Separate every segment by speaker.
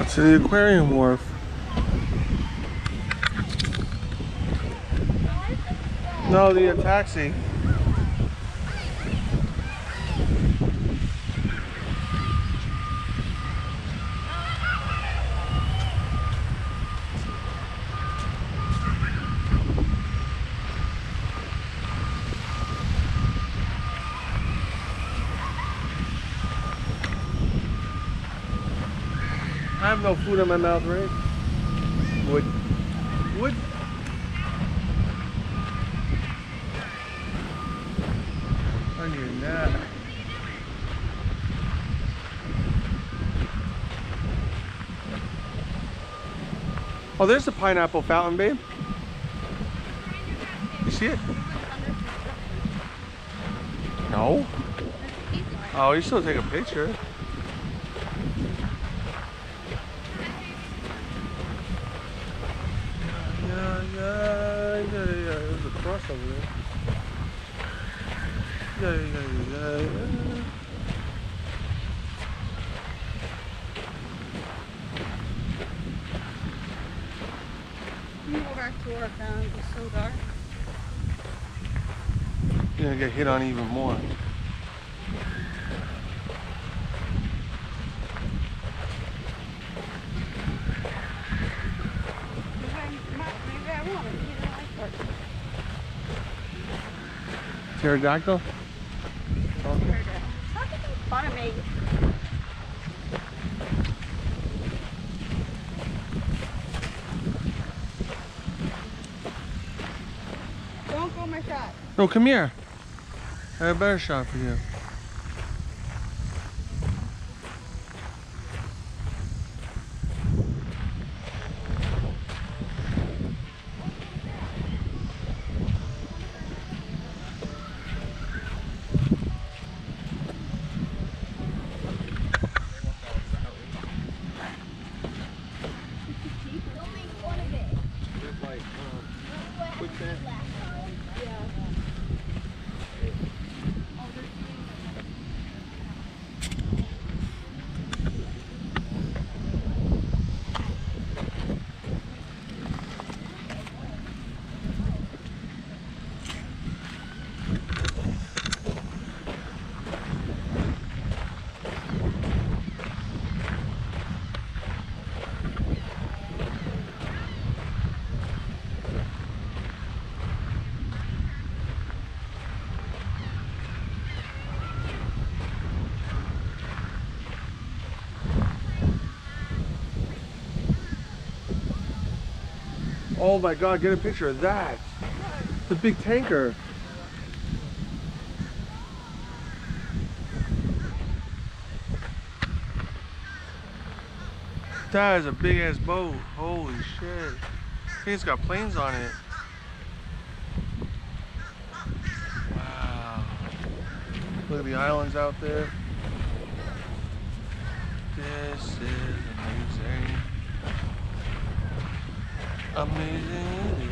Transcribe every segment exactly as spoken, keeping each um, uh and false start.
Speaker 1: To the aquarium wharf. No, the uh, taxi. I have no food in my mouth, right? Wood. Wood. Onion that. Oh, there's the pineapple fountain, babe. You see it? No. Oh, you still take a picture. Yeah, yeah, yeah, yeah. There's a cross over there. Yeah, yeah, yeah, yeah.
Speaker 2: You go back to work now, it's so dark.
Speaker 1: You're gonna get hit on even more. Pterodactyl? Okay.
Speaker 2: Stop making fun of me. Don't go my shot.
Speaker 1: No, come here. I have a better shot for you. Oh my God, get a picture of that. The big tanker. That is a big ass boat. Holy shit. I think it's got planes on it. Wow. Look at the islands out there. This is amazing. Amazing.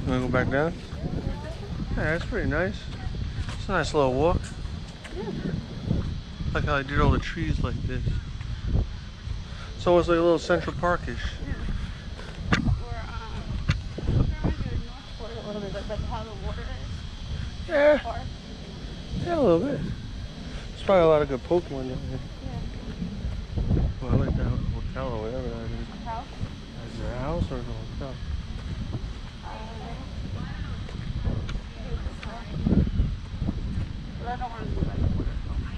Speaker 1: Wanna go back down? Yeah, that's pretty nice. It's a nice little walk.
Speaker 2: Yeah.
Speaker 1: Like how I did all the trees like this. It's almost like a little Central Parkish.
Speaker 2: Yeah. Or, um, I do North Florida a little bit, like, like how the water is.
Speaker 1: Yeah.
Speaker 2: Park.
Speaker 1: Yeah, a little bit. There's probably a lot of good Pokemon down here.
Speaker 2: Yeah.
Speaker 1: Well, I like that hotel or whatever that is.
Speaker 2: House?
Speaker 1: Is it a house or a hotel?
Speaker 2: But I don't want to do like water.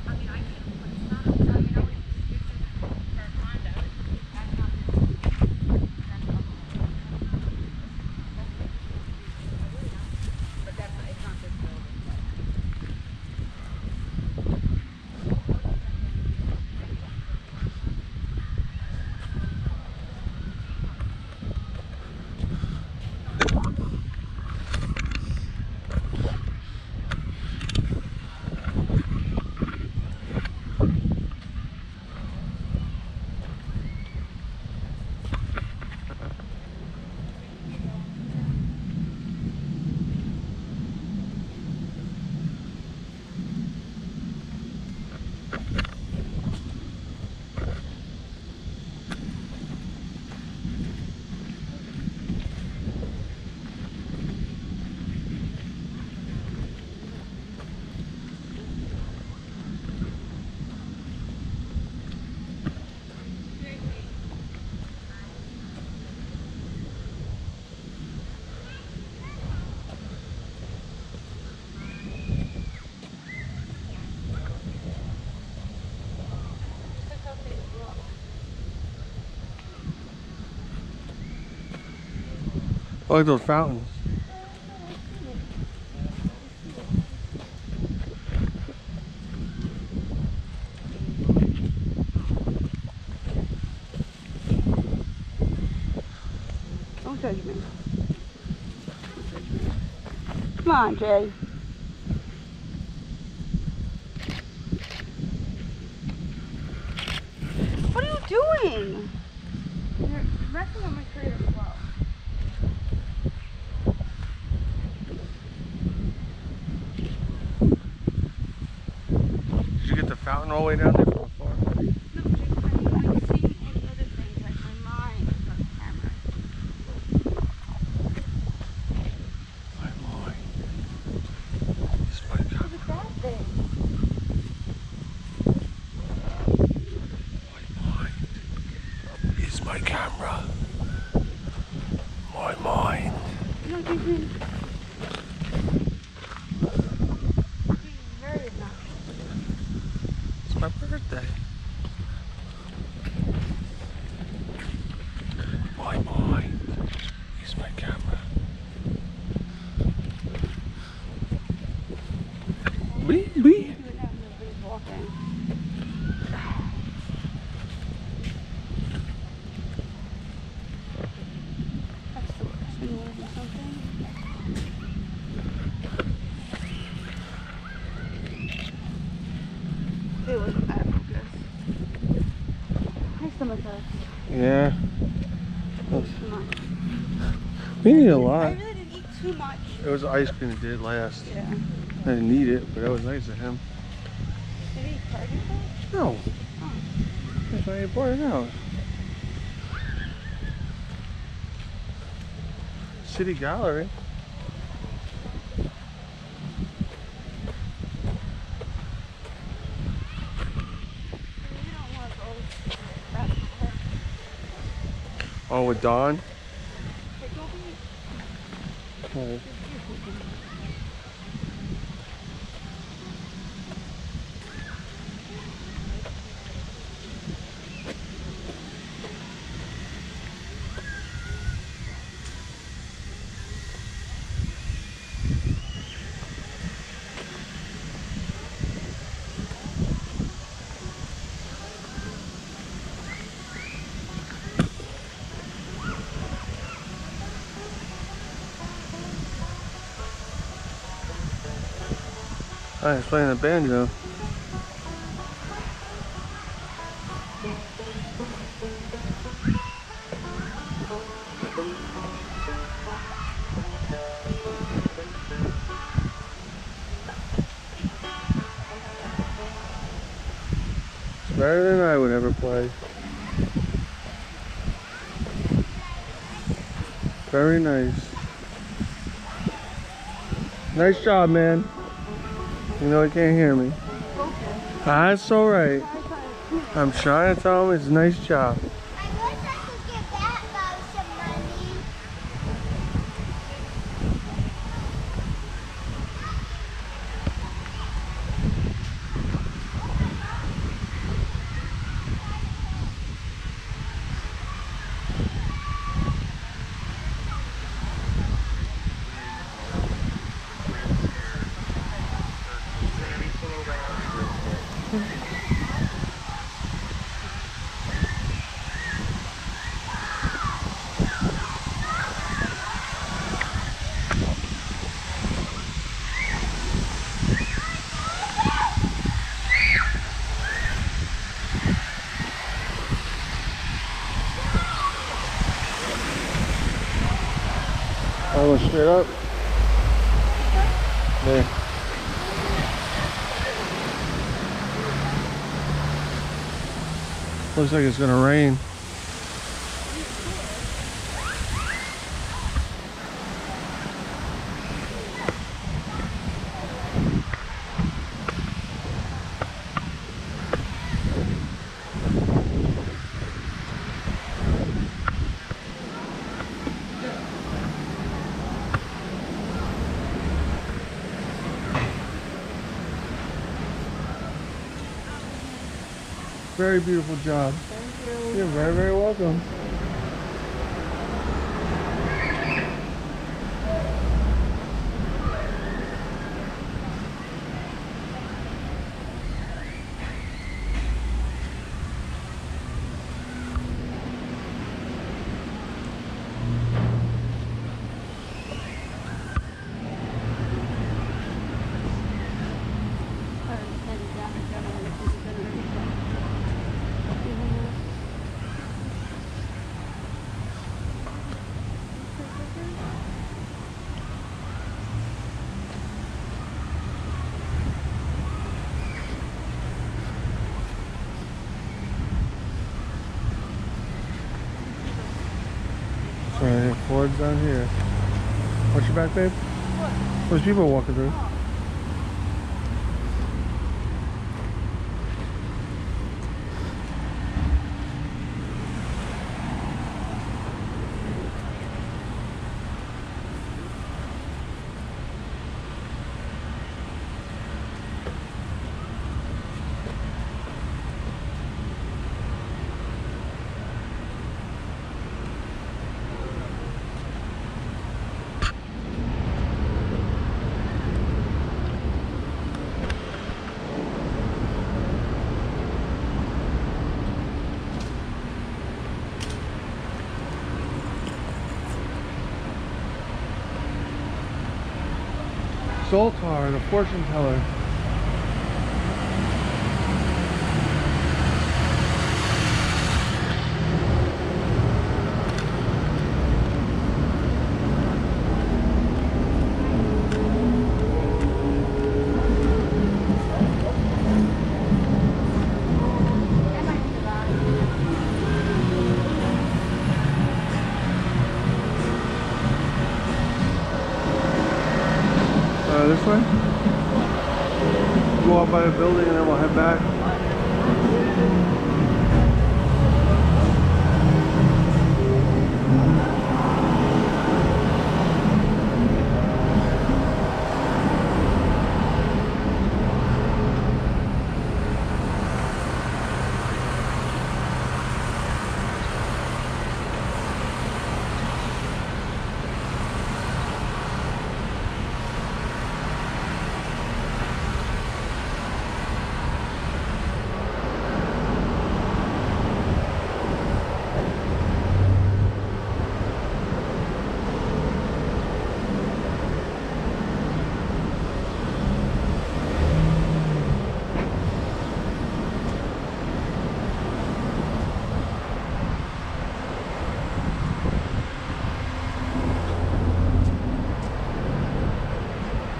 Speaker 1: I like those fountains.
Speaker 2: Don't judge me. Come on, Jay. What are you doing? You're messing up my creative flow.
Speaker 1: Did you get the fountain all the way down there from afar?
Speaker 2: No, just, I mean, like seeing all the other things, like my mind is on camera.
Speaker 1: My mind. It's my camera.
Speaker 2: Look at that thing.
Speaker 1: My mind is my camera. My mind.
Speaker 2: You know, you've been, you've been very obnoxious.
Speaker 1: It's my birthday. My mind is my camera. Wee wee.
Speaker 2: Do it now, nobody's walking. That's the worst. Been moving something. It wasn't bad focus. My stomach hurts.
Speaker 1: Yeah.
Speaker 2: Too much.
Speaker 1: We need a
Speaker 2: I
Speaker 1: lot.
Speaker 2: really didn't eat too much.
Speaker 1: It was ice cream that did last.
Speaker 2: Yeah.
Speaker 1: I didn't need it, but that was nice of him.
Speaker 2: Did he charge you for it?
Speaker 1: No.
Speaker 2: Oh.
Speaker 1: That's why you brought it out. City Gallery.
Speaker 2: You don't want to go back to her.
Speaker 1: Oh, with Dawn?
Speaker 2: Take over me.
Speaker 1: Oh. Oh, he's playing the banjo. Better than I would ever play. Very nice. Nice job, man. You know he can't hear me. That's alright. I'm trying to tell him it's a nice job.
Speaker 2: I wish I could give that guy some money.
Speaker 1: I went straight up. There. Looks like it's gonna rain. Very beautiful job.
Speaker 2: Thank you.
Speaker 1: You're very, very welcome. Right, Ford's down here. Watch your back, babe. What? There's people walking through. Zoltar, the fortune teller. Uh, this way? Go up by the building and then we'll head back.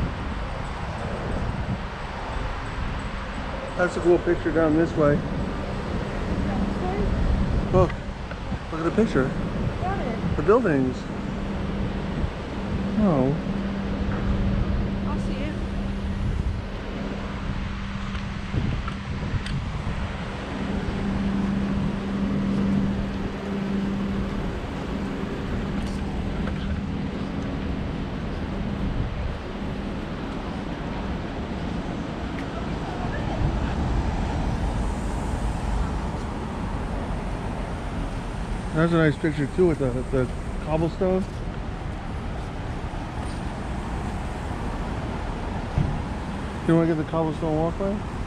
Speaker 1: That's a cool picture down this way. Look. Look at the picture.
Speaker 2: Got it.
Speaker 1: The buildings. Oh.
Speaker 2: I'll see it.
Speaker 1: That's a nice picture too with the, the cobblestone. You want to get the cobblestone walkway?